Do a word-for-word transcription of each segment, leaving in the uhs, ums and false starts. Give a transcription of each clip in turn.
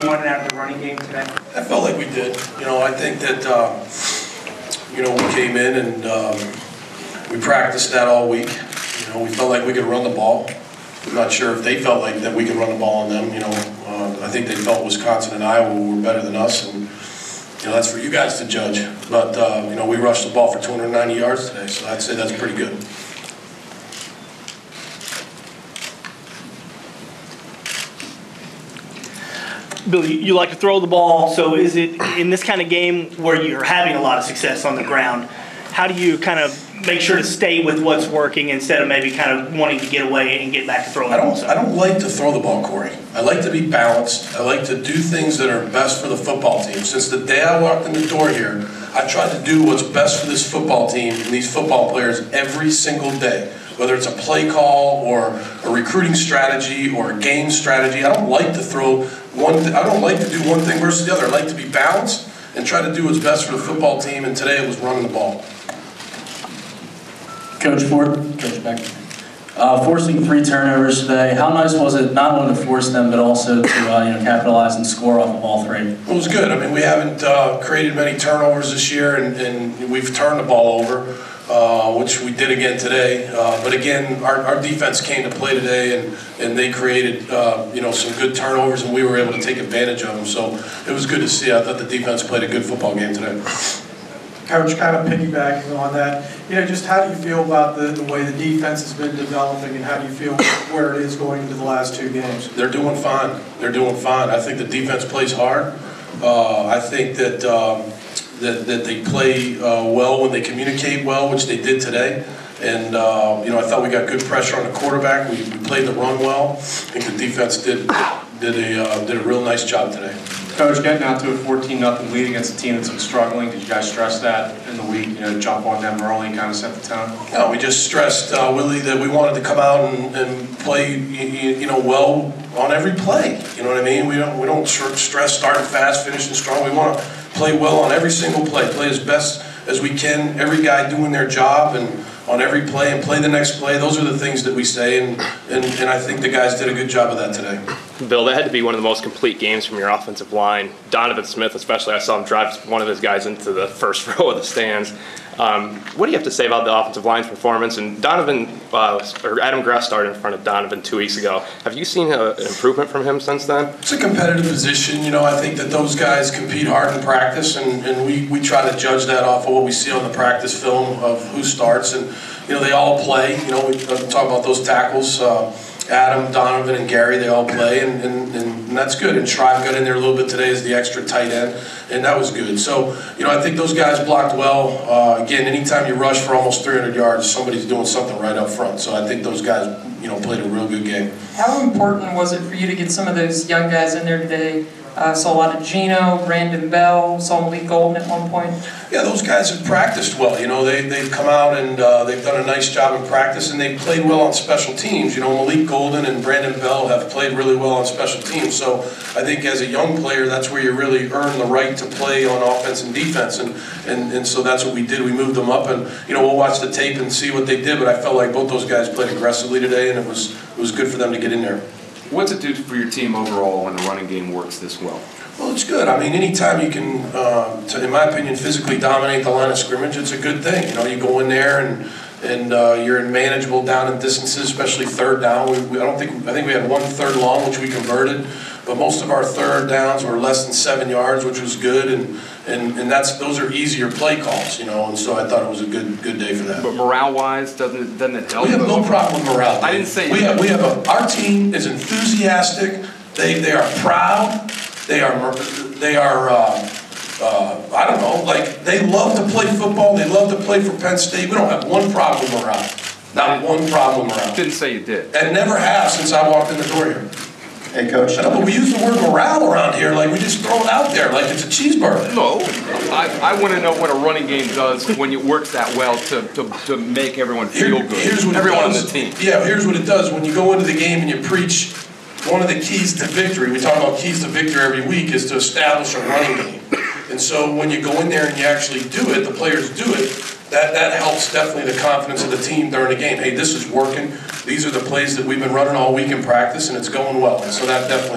wanted out of the running game today? I felt like we did. You know, I think that, uh, you know, we came in and um, we practiced that all week. You know, we felt like we could run the ball. I'm not sure if they felt like that we could run the ball on them. You know, uh, I think they felt Wisconsin and Iowa were better than us, and you know that's for you guys to judge. But uh, you know, we rushed the ball for two hundred ninety yards today, so I'd say that's pretty good. Billy, you like to throw the ball, so is it in this kind of game where you're having a lot of success on the ground, how do you kind of make sure to stay with what's working instead of maybe kind of wanting to get away and get back to throwing the ball? I don't, I don't like to throw the ball, Corey. I like to be balanced. I like to do things that are best for the football team. Since the day I walked in the door here, I tried to do what's best for this football team and these football players every single day. Whether it's a play call or a recruiting strategy or a game strategy, I don't like to throw one. Th I don't like to do one thing versus the other. I like to be balanced and try to do what's best for the football team. And today it was running the ball. Coach Ford, Coach Beck, uh, forcing three turnovers today. How nice was it not only to force them, but also to uh, you know capitalize and score off of all three? It was good. I mean, we haven't uh, created many turnovers this year, and, and we've turned the ball over. Uh, which we did again today, uh, but again, our, our defense came to play today, and and they created uh, you know some good turnovers, and we were able to take advantage of them. So it was good to see. I thought the defense played a good football game today. Coach, kind of piggybacking on that, you know, just how do you feel about the, the way the defense has been developing, and how do you feel where it is going into the last two games? They're doing fine. They're doing fine. I think the defense plays hard. Uh, I think that. Um, That, that they play uh, well when they communicate well, which they did today. And, uh, you know, I thought we got good pressure on the quarterback. We, we played the run well. I think the defense did did a, uh, did a real nice job today. Coach, getting out to a fourteen nothing lead against a team that's been struggling, did you guys stress that in the week, you know, jump on them early and kind of set the tone? No, we just stressed, uh, Willie, that we wanted to come out and, and play, you, you know, well on every play. You know what I mean? We don't, we don't stress starting fast, finishing strong. We want to play well on every single play, play as best as we can, every guy doing their job and on every play, and play the next play. Those are the things that we say, and, and, and I think the guys did a good job of that today. Bill, that had to be one of the most complete games from your offensive line. Donovan Smith especially, I saw him drive one of his guys into the first row of the stands. Um, what do you have to say about the offensive line's performance? And Donovan, uh, or Adam Grass started in front of Donovan two weeks ago. Have you seen a, an improvement from him since then? It's a competitive position. You know, I think that those guys compete hard in practice, and, and we, we try to judge that off of what we see on the practice film of who starts. And, you know, they all play. You know, we talk about those tackles. Uh, Adam, Donovan, and Gary, they all play, and, and, and that's good. And Shrive got in there a little bit today as the extra tight end, and that was good. So, you know, I think those guys blocked well. Uh, again, anytime you rush for almost three hundred yards, somebody's doing something right up front. So I think those guys, you know, played a real good game. How important was it for you to get some of those young guys in there today? I uh, saw a lot of Gino, Brandon Bell, saw Malik Golden at one point. Yeah, those guys have practiced well. You know, they, they've come out and uh, they've done a nice job in practice, and they've played well on special teams. You know, Malik Golden and Brandon Bell have played really well on special teams. So I think as a young player, that's where you really earn the right to play on offense and defense. And, and, and so that's what we did. We moved them up, and, you know, we'll watch the tape and see what they did. But I felt like both those guys played aggressively today, and it was, it was good for them to get in there. What's it do for your team overall when the running game works this well? Well, it's good. I mean, anytime you can, uh, to, in my opinion, physically dominate the line of scrimmage, it's a good thing. You know, you go in there and and uh, you're in manageable down and distances, especially third down. We, we, I don't think I think we had one third long, which we converted, but most of our third downs were less than seven yards, which was good. And and and that's those are easier play calls, you know. And so I thought it was a good good day for that. But morale-wise, doesn't it, doesn't it help? We have no problem with morale. I didn't say we have we have a, our team is enthusiastic. They they are proud. They are, they are uh, uh, I don't know, like, they love to play football. They love to play for Penn State. We don't have one problem with morale. Not one problem with morale. Didn't say you did. And never have since I walked in the door here. Hey, Coach. I know, but we use the word morale around here like we just throw it out there like it's a cheeseburger. No, I, I want to know what a running game does when it works that well to, to, to make everyone feel Here, good. Here's what everyone it does. on the team. Yeah, here's what it does. When you go into the game and you preach, one of the keys to victory, we talk about keys to victory every week, is to establish a running game. And so when you go in there and you actually do it, the players do it, that, that helps definitely the confidence of the team during the game. Hey, this is working. These are the plays that we've been running all week in practice, and it's going well. And so that definitely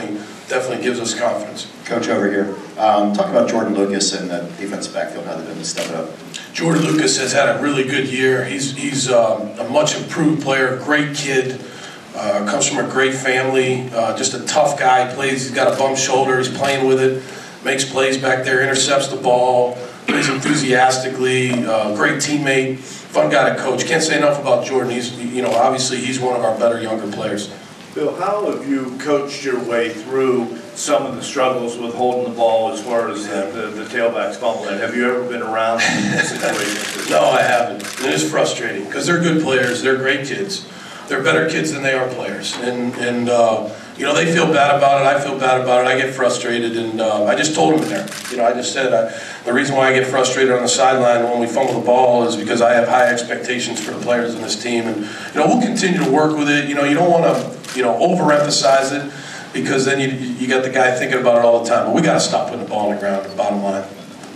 definitely gives us confidence. Coach, over here. Um, talk about Jordan Lucas and the defensive backfield, how they've been stepping up. Jordan Lucas has had a really good year. He's, he's um, a much improved player, great kid, uh, comes from a great family, uh, just a tough guy, plays, he's got a bum shoulder, he's playing with it, makes plays back there, intercepts the ball, plays enthusiastically, uh, great teammate, fun guy to coach. Can't say enough about Jordan. He's, you know, obviously he's one of our better younger players. Bill, how have you coached your way through some of the struggles with holding the ball as far as the, the, the tailbacks fumbling? Have you ever been around situations? No, I haven't. It is frustrating because they're good players. They're great kids. They're better kids than they are players. And, and uh, you know, they feel bad about it. I feel bad about it. I get frustrated. And uh, I just told them there. You know, I just said I, the reason why I get frustrated on the sideline when we fumble the ball is because I have high expectations for the players in this team. And, you know, we'll continue to work with it. You know, you don't want to, you know, overemphasize it because then you, you got the guy thinking about it all the time. But we got to stop putting the ball on the ground, bottom line.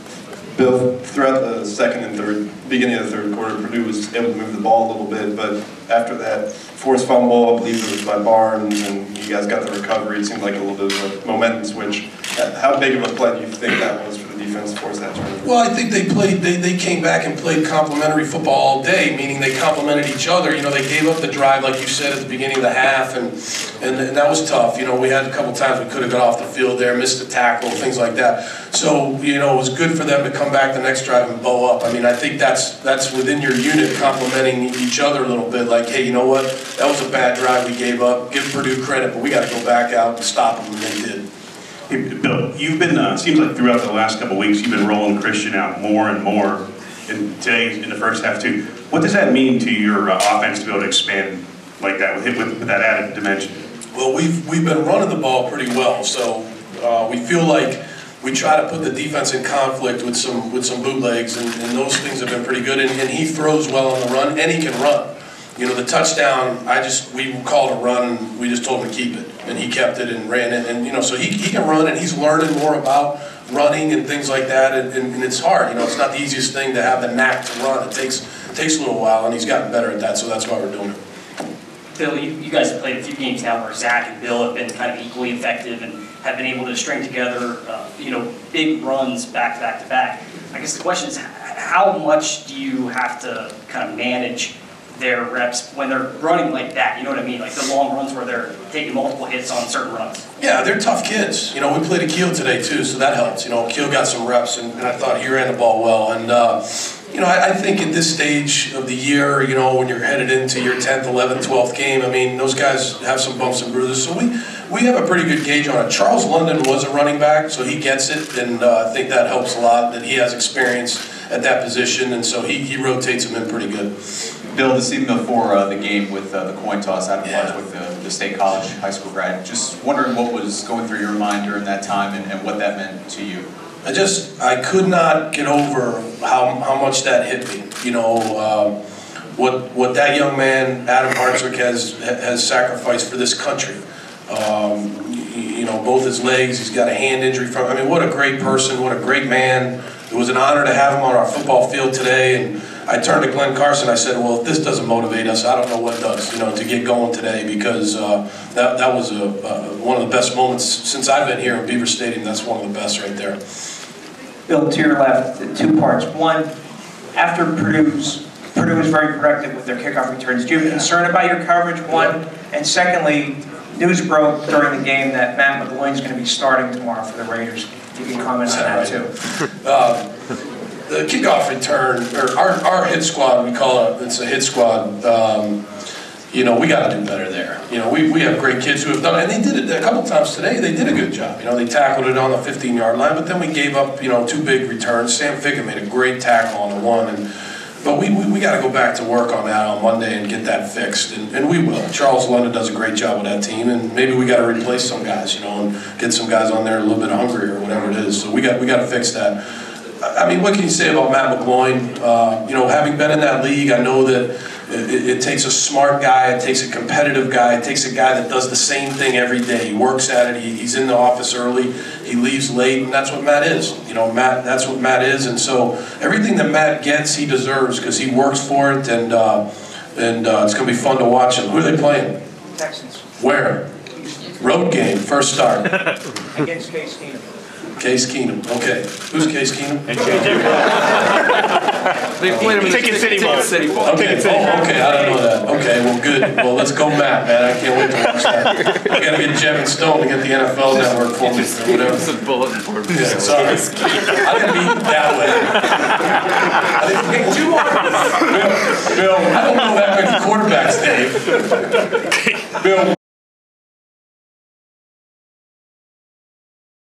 Bill, throughout the second and third, beginning of the third quarter, Purdue was able to move the ball a little bit, but after that forced fumble, I believe it was by Barnes, and you guys got the recovery, it seemed like a little bit of a momentum switch. How big of a play do you think that was for the defense to force that turnover? Well, I think they played, they, they came back and played complementary football all day, meaning they complemented each other. You know, they gave up the drive, like you said, at the beginning of the half, and, and, and that was tough. You know, we had a couple times we could have got off the field there, missed a tackle, things like that. So, you know, it was good for them to come back the next drive and bow up. I mean, I think that's, that's within your unit, complimenting each other a little bit, like, hey, you know what, that was a bad drive we gave up. Give Purdue credit, but we got to go back out and stop them, and they did. Hey, Bill, you've been, uh, seems like throughout the last couple of weeks, you've been rolling Christian out more and more, and today in the first half too. What does that mean to your uh, offense to be able to expand like that, with, with, with that added dimension? Well, we've, we've been running the ball pretty well, so uh, we feel like we try to put the defense in conflict with some with some bootlegs, and, and those things have been pretty good, and, and he throws well on the run, and he can run. You know, the touchdown, I just, we called a run, and we just told him to keep it. And he kept it and ran it. And, you know, so he, he can run, and he's learning more about running and things like that. And, and, and it's hard. You know, it's not the easiest thing to have the knack to run. It takes, it takes a little while, and he's gotten better at that, so that's why we're doing it. Bill, you, you guys have played a few games now where Zach and Bill have been kind of equally effective and have been able to string together, uh, you know, big runs back to back to back. I guess the question is, how much do you have to kind of manage their reps when they're running like that, you know what I mean? Like the long runs where they're taking multiple hits on certain runs. Yeah, they're tough kids. You know, we played Akil today too, so that helps. You know, Akil got some reps, and, and I thought he ran the ball well. And, uh, you know, I, I think at this stage of the year, you know, when you're headed into your tenth, eleventh, twelfth game, I mean, those guys have some bumps and bruises. So we, we have a pretty good gauge on it. Charles London was a running back, so he gets it, and uh, I think that helps a lot, that he has experience at that position, and so he, he rotates them in pretty good. Bill, this evening before uh, the game with uh, the coin toss out of yeah. March with the, the State College high school grad, just wondering what was going through your mind during that time and, and what that meant to you. I just, I could not get over how, how much that hit me. You know, um, what, what that young man, Adam Hartwick, has, has sacrificed for this country. Um, you know, both his legs, he's got a hand injury from, I mean, what a great person, what a great man. It was an honor to have him on our football field today, and I turned to Glenn Carson, I said, well, if this doesn't motivate us, I don't know what does, you know, to get going today, because uh, that, that was a, uh, one of the best moments since I've been here in Beaver Stadium. That's one of the best right there. Bill, to your left, two parts. One, after Purdue's, Purdue was very productive with their kickoff returns. Do you have concern about your coverage, one? And secondly, news broke during the game that Matt McGloin's going to be starting tomorrow for the Raiders. If you can comment on that, too. Uh, the kickoff return, or our, our hit squad, we call it, it's a hit squad, um, you know, we got to do better there. You know, we, we have great kids who have done it, and they did it a couple times today. They did a good job. You know, they tackled it on the fifteen-yard line, but then we gave up, you know, two big returns. Sam Ficken made a great tackle on the one, and but we, we, we got to go back to work on that on Monday and get that fixed, and, and we will. Charles London does a great job with that team, and maybe we got to replace some guys, you know, and get some guys on there a little bit hungrier or whatever it is. So we got we got to fix that. I mean, what can you say about Matt McGloin? Uh, you know, having been in that league, I know that it, it takes a smart guy, it takes a competitive guy, it takes a guy that does the same thing every day. He works at it, he, he's in the office early, he leaves late, and that's what Matt is. You know, Matt, that's what Matt is, and so everything that Matt gets, he deserves, because he works for it, and uh, and uh, it's going to be fun to watch him. Who are they playing? Texans. Where? Road game, first start. Against Case Keenum. Case Keenum, okay. Who's Case Keenum? They played him in Ticket City Bowl. City Bowl. Okay, oh, okay, I don't know that. Okay, well, good. Well, let's go Matt, man. I can't wait to watch that. I gotta get Jevin Stone to get the N F L network for me, or whatever. It's a bulletin board. Yeah, sorry. I didn't mean that way. I didn't think too hard. Bill, Bill, I don't know that many quarterbacks, Dave. Bill.